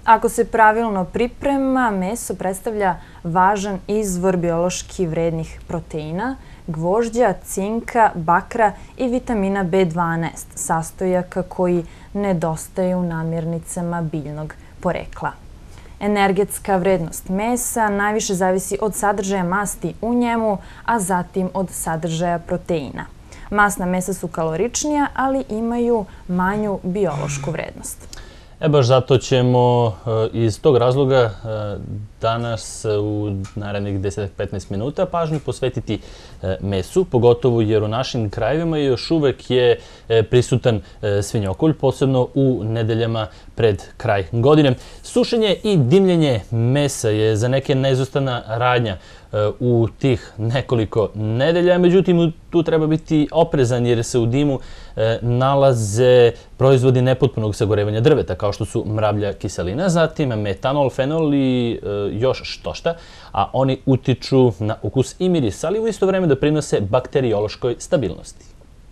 Ako se pravilno priprema, meso predstavlja važan izvor biološki vrednih proteina, gvožđa, cinka, bakra i vitamina B12, sastojaka koji nedostaju u namirnicama biljnog porekla. Energetska vrednost mesa najviše zavisi od sadržaja masti u njemu, a zatim od sadržaja proteina. Masna mesa su kaloričnija, ali imaju manju biološku vrednost. Baš zato ćemo iz tog razloga danas u narednih 10-15 minuta pažnju posvetiti mesu, pogotovo jer u našim krajevima još uvek je prisutan svinjokolj, posebno u nedeljama pred kraj godine. Sušenje i dimljenje mesa je za neke neizostavna radnja u tih nekoliko nedelja, međutim tu treba biti oprezan jer se u dimu nalaze proizvodi nepotpunog sagorevanja drveta kao što su mravlja kiselina, zatim metanol, fenol i još štošta, a oni utiču na ukus i miris, ali u isto vreme doprinose bakteriološkoj stabilnosti.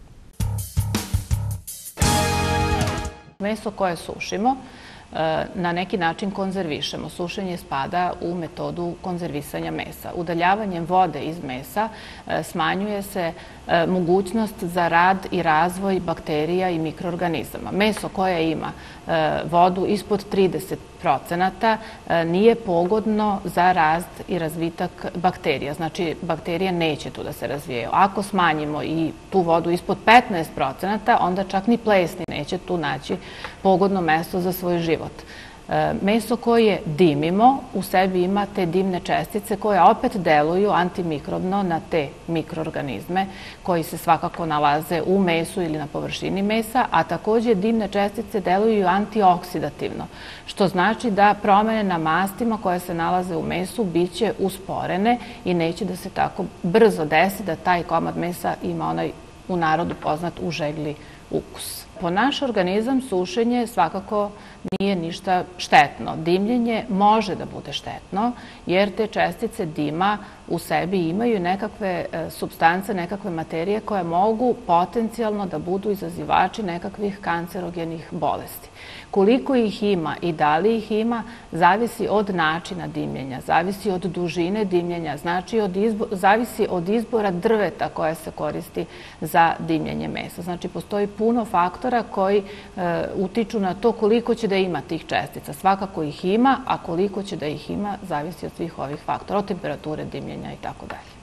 Meso koje sušimo na neki način konzervišemo. Sušenje spada u metodu konzervisanja mesa. Udaljavanjem vode iz mesa smanjuje se mogućnost za rad i razvoj bakterija i mikroorganizama. Meso koje ima vodu ispod 30% nije pogodno za rast i razvitak bakterija. Znači, bakterije neće tu da se razvijaju. Ako smanjimo i tu vodu ispod 15%, onda čak ni plesni neće tu naći pogodno mesto za svoj život. Meso koje dimimo u sebi ima te dimne čestice koje opet deluju antimikrobno na te mikroorganizme koji se svakako nalaze u mesu ili na površini mesa, a takođe dimne čestice deluju antioksidativno, što znači da promene na mastima koje se nalaze u mesu biće usporene i neće da se tako brzo desi da taj komad mesa ima onaj u narodu poznat užegli ukus. Po naš organizam sušenje svakako nije ništa štetno. Dimljenje može da bude štetno jer te čestice dima u sebi imaju nekakve supstance, nekakve materije koje mogu potencijalno da budu izazivači nekakvih kancerogenih bolesti. Koliko ih ima i da li ih ima, zavisi od načina dimljenja, zavisi od dužine dimljenja, zavisi od izbora drveta koje se koristi za dimljenje mesa. Znači, postoji puno faktora koji utiču na to koliko će da ima tih čestica. Svakako ih ima, a koliko će da ih ima, zavisi od svih ovih faktora, od temperature dimljenja i tako dalje.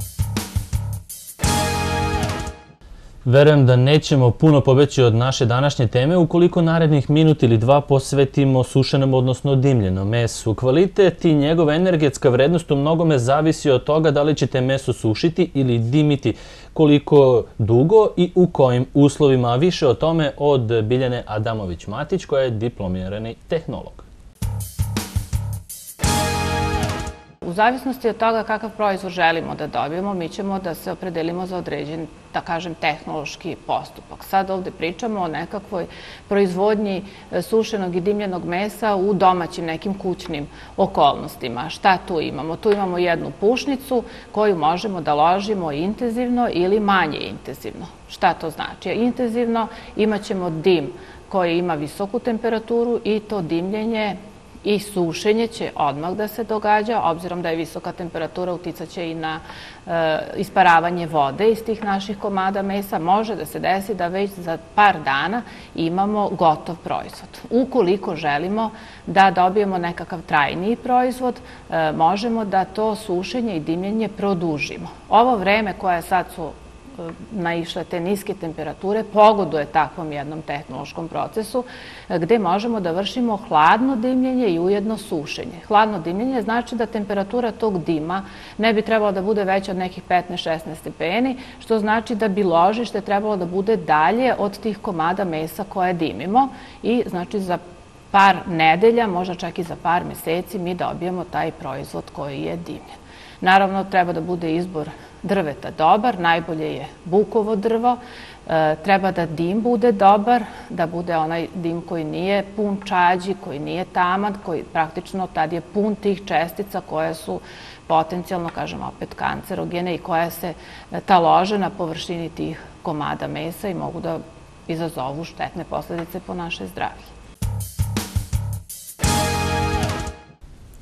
Verujem da nećemo puno pobeći od naše današnje teme ukoliko narednih minut ili dva posvetimo sušenom, odnosno dimljenom mesu. Kvalitet i njegova energetska vrednost u mnogome zavisi od toga da li ćete meso sušiti ili dimiti, koliko dugo i u kojim uslovima, a više o tome od Biljane Adamović-Matić koja je diplomirani tehnolog. U zavisnosti od toga kakav proizvod želimo da dobijemo, mi ćemo da se opredelimo za određen, da kažem, tehnološki postupak. Sad ovde pričamo o nekakvoj proizvodnji sušenog i dimljenog mesa u domaćim nekim kućnim okolnostima. Šta tu imamo? Tu imamo jednu pušnicu koju možemo da ložimo intenzivno ili manje intenzivno. Šta to znači? Intenzivno imat ćemo dim koji ima visoku temperaturu i to dimljenje i sušenje će odmah da se događa, obzirom da je visoka temperatura uticaće i na isparavanje vode iz tih naših komada mesa. Može da se desi da već za par dana imamo gotov proizvod. Ukoliko želimo da dobijemo nekakav trajniji proizvod, možemo da to sušenje i dimljenje produžimo. Ovo vreme koje sad su naišle te niske temperature pogoduje takvom jednom tehnološkom procesu gde možemo da vršimo hladno dimljenje i ujedno sušenje. Hladno dimljenje znači da temperatura tog dima ne bi trebalo da bude veća od nekih 15-16 stepeni, što znači da bi ložište trebalo da bude dalje od tih komada mesa koje dimimo i znači za par nedelja, možda čak i za par meseci mi dobijemo taj proizvod koji je dimljen. Naravno, treba da bude izbor drveta dobar, najbolje je bukovo drvo, treba da dim bude dobar, da bude onaj dim koji nije pun čađi, koji nije taman, koji praktično tad je pun tih čestica koje su potencijalno, kažem opet, kancerogene i koje se talože na površini tih komada mesa i mogu da izazovu štetne posledice po naše zdravlje.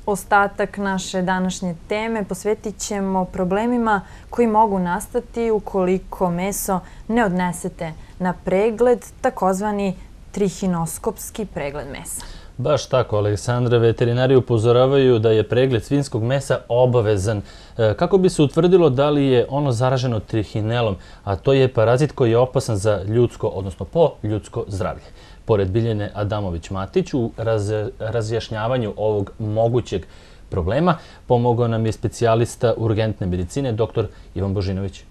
Ostatak naše današnje teme posvetit ćemo problemima koji mogu nastati ukoliko meso ne odnesete na pregled, takozvani trihinoskopski pregled mesa. Baš tako, Aleksandra. Veterinari upozoravaju da je pregled svinjskog mesa obavezan kako bi se utvrdilo da li je ono zaraženo trihinelom, a to je parazit koji je opasan za ljudsko, odnosno po ljudsko zdravlje. Pored Biljane Adamović-Matić u razjašnjavanju ovog mogućeg problema pomogao nam je specijalista urgentne medicine dr. Ivan Božinović.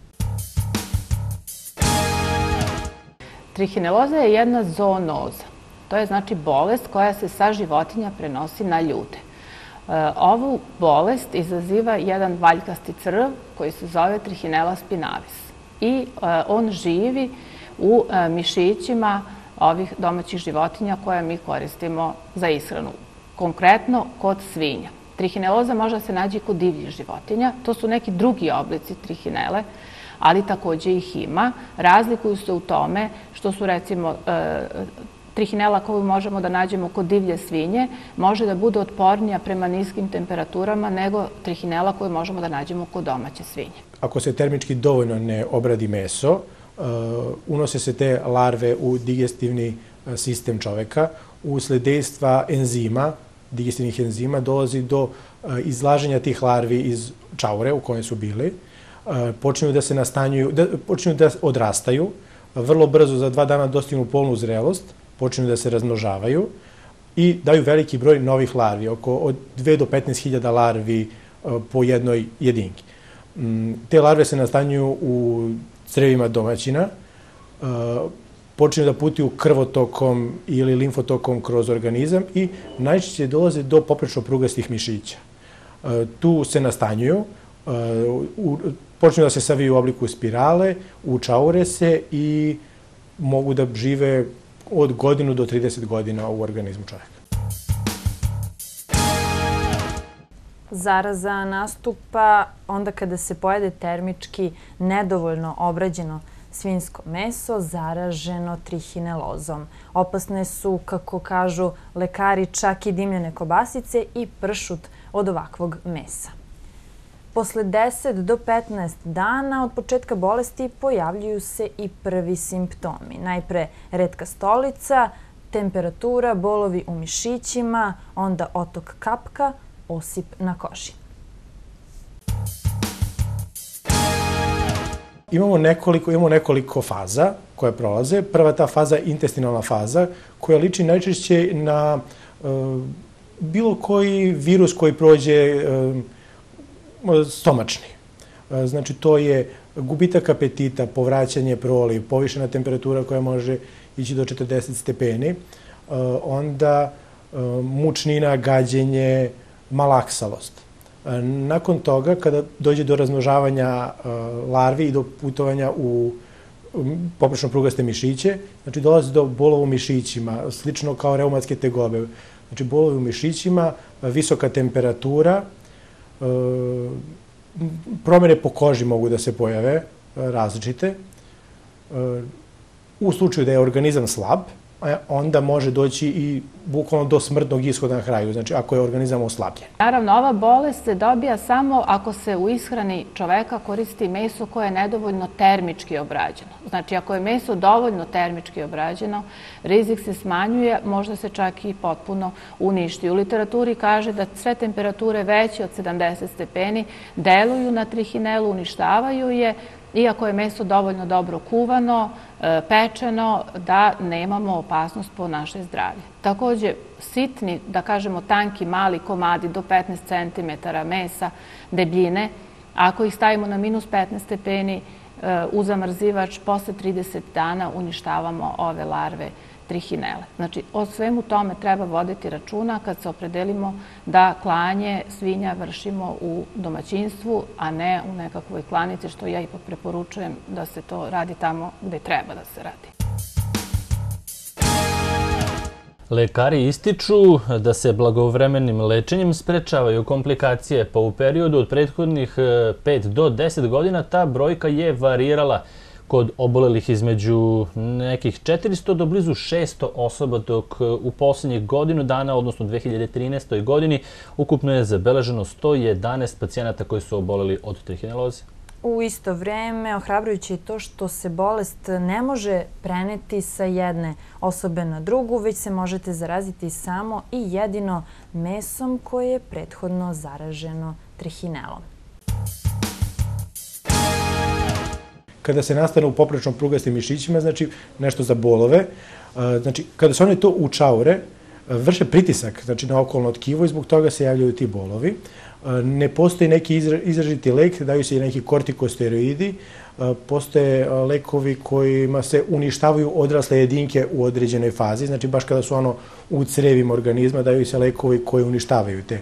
Trihineloza je jedna zoonoza. To je znači bolest koja se sa životinja prenosi na ljude. Ovu bolest izaziva jedan valjkasti crv koji se zove Trichinella spinavis. I on živi u mišićima ovih domaćih životinja koje mi koristimo za ishranu. Konkretno kod svinja. Trihineloza može se naći kod divljih životinja. To su neki drugi oblici trihinele, ali takođe ih ima. Razlikuju se u tome što su recimo trihinela koju možemo da nađemo kod divlje svinje može da bude otpornija prema niskim temperaturama nego trihinela koju možemo da nađemo kod domaće svinje. Ako se termički dovoljno ne obradi meso, unose se te larve u digestivni sistem čoveka. Usled dejstva enzima, digestivnih enzima, dolazi do izlaženja tih larvi iz čaure u kojoj su bili. Počinju da se nastanjuju, počinju da odrastaju, vrlo brzo za 2 dana dostignu polnu zrelost, počinju da se razmnožavaju i daju veliki broj novih larvi, od 2 do 15.000 larvi po jednoj jedinki. Te larve se nastanjuju u crevima domaćina, počinju da putuju krvotokom ili limfotokom kroz organizam i najčešće dolaze do poprečno prugastih mišića. Tu se nastanjuju, počinju da se saviju u obliku spirale, učaure se i mogu da žive od 1 do 30 godina u organizmu čovjeka. Zaraza nastupa onda kada se pojede termički nedovoljno obrađeno svinjsko meso zaraženo trihinelozom. Opasne su, kako kažu lekari, čak i dimljene kobasice i pršut od ovakvog mesa. Posle 10 do 15 dana od početka bolesti pojavljuju se i prvi simptomi. Najpre retka stolica, temperatura, bolovi u mišićima, onda otok kapka, osip na koži. Imamo nekoliko faza koje prolaze. Prva ta faza je intestinalna faza koja liči najčešće na bilo koji virus koji prođe stomačni. Znači, to je gubitak apetita, povraćanje proliv, povišena temperatura koja može ići do 40 stepeni, onda mučnina, gađenje, malaksalost. Nakon toga, kada dođe do razmnožavanja larvi i do putovanja u poprečno prugaste mišiće, znači dolazi do bolova u mišićima, slično kao reumatske tegobe. Znači, bolovi u mišićima, visoka temperatura, promjene po koži mogu da se pojave, različite. U slučaju da je organizam slab, onda može doći i bukvalno do smrtnog ishoda na kraju, znači ako je organizam oslabljen. Naravno, ova bolest se dobija samo ako se u ishrani čoveka koristi meso koje je nedovoljno termički obrađeno. Znači, ako je meso dovoljno termički obrađeno, rizik se smanjuje, možda se čak i potpuno uništi. U literaturi kaže da sve temperature veće od 70 stepeni deluju na trihinelu, uništavaju je, iako je meso dovoljno dobro kuvano, pečeno, da nemamo opasnost po naše zdravlje. Takođe, sitni, da kažemo tanki, mali komadi do 15 cm mesa debljine, ako ih stavimo na minus 15 stepeni u zamrzivač, posle 30 dana uništavamo ove larve trihinele. Znači, o svemu tome treba voditi računa kad se opredelimo da klanje svinja vršimo u domaćinstvu, a ne u nekakvoj klanici, što ja ipak preporučujem da se to radi tamo gde treba da se radi. Lekari ističu da se blagovremenim lečenjem sprečavaju komplikacije, pa u periodu od prethodnih 5 do 10 godina ta brojka je varirala. kod obolelih između nekih 400 do blizu 600 osoba, dok u posljednjih godinu dana, odnosno 2013. godini, ukupno je zabeleženo 111 pacijenata koji su oboleli od trihineloze. U isto vrijeme, ohrabrujuće je to što se bolest ne može preneti sa jedne osobe na drugu, već se možete zaraziti samo i jedino mesom koje je prethodno zaraženo trihinelom. Kada se nastane u poprečno prugastim mišićima, znači nešto za bolove, znači kada se one to učaure, vrše pritisak znači, na okolno tkivo i zbog toga se javljaju ti bolovi. Ne postoji neki izraziti lek, daju se i neki kortikosteroidi, postoje lekovi kojima se uništavaju odrasle jedinke u određenoj fazi, znači baš kada su ono u crevima organizma, daju se lekovi koji uništavaju te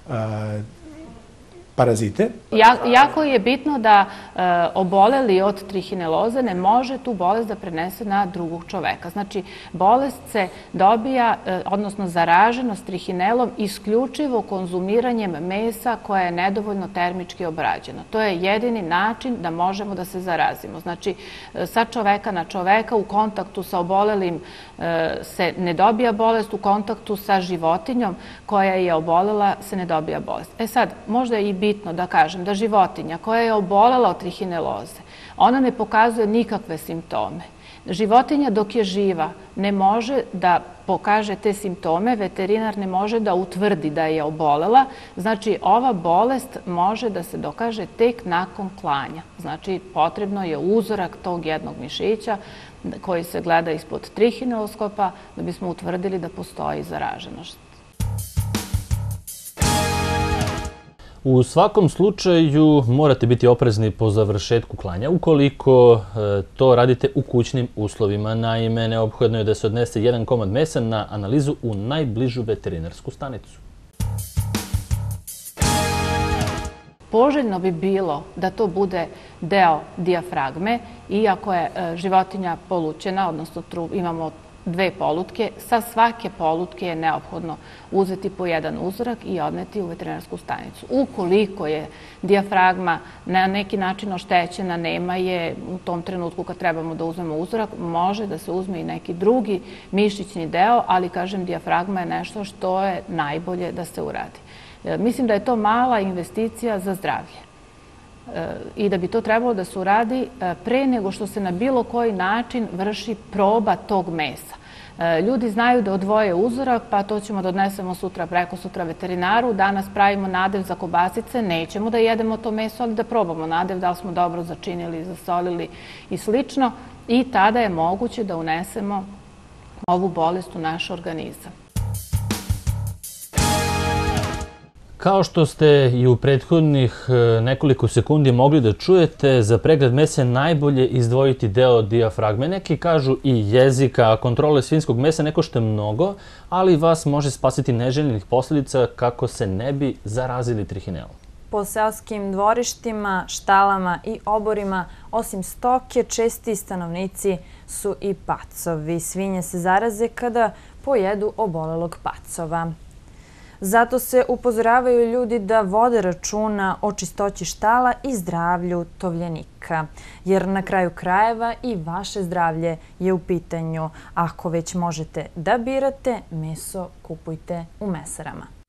parazite. Jako je bitno da oboleli od trihineloze ne može tu bolest da prenese na drugog čoveka. Znači, bolest se dobija, odnosno zaraženost trihinelom, isključivo konzumiranjem mesa koje je nedovoljno termički obrađeno. To je jedini način da možemo da se zarazimo. Znači, sa čoveka na čoveka u kontaktu sa obolelim se ne dobija bolest, u kontaktu sa životinjom koja je obolela se ne dobija bolest. E sad, možda je i bitno da kažem da životinja koja je obolela od trihineloze, ona ne pokazuje nikakve simptome. Životinja dok je živa ne može da pokaže te simptome, veterinar ne može da utvrdi da je obolela, znači ova bolest može da se dokaže tek nakon klanja. Znači potrebno je uzorak tog jednog mišića koji se gleda ispod trihineloskopa da bismo utvrdili da postoji zaraženost. U svakom slučaju morate biti oprezni po završetku klanja ukoliko to radite u kućnim uslovima. Naime, neophodno je da se odnese jedan komad mesa na analizu u najbližu veterinarsku stanicu. Poželjno bi bilo da to bude deo dijafragme, iako je životinja polućena, odnosno imamo dve polutke. Sa svake polutke je neophodno uzeti po jedan uzorak i odneti u veterinarsku stanicu. Ukoliko je dijafragma na neki način oštećena, nema je u tom trenutku kad trebamo da uzmemo uzorak, može da se uzme i neki drugi mišićni deo, ali kažem dijafragma je nešto što je najbolje da se uradi. Mislim da je to mala investicija za zdravlje i da bi to trebalo da se uradi pre nego što se na bilo koji način vrši proba tog mesa. Ljudi znaju da odvoje uzorak, pa to ćemo da odnesemo sutra, preko sutra veterinaru. Danas pravimo nadev za kobasice, nećemo da jedemo to meso, ali da probamo nadev, da li smo dobro začinili, zasolili i slično. I tada je moguće da unesemo ovu bolest u naš organizam. Kao što ste i u prethodnih nekoliko sekundi mogli da čujete, za pregled mesa je najbolje izdvojiti deo dijafragme. Neki kažu i jezika, a kontrole svinjskog mesa ne košta mnogo, ali vas može spasiti neželjenih posljedica kako se ne bi zarazili trihinelom. Po seoskim dvorištima, štalama i oborima, osim stoke, česti stanovnici su i pacovi. Svinje se zaraze kada pojedu obolelog pacova. Zato se upozoravaju ljudi da vode računa o čistoći štala i zdravlju tovljenika. Jer na kraju krajeva i vaše zdravlje je u pitanju. Ako već možete da birate, meso kupujte u mesarama.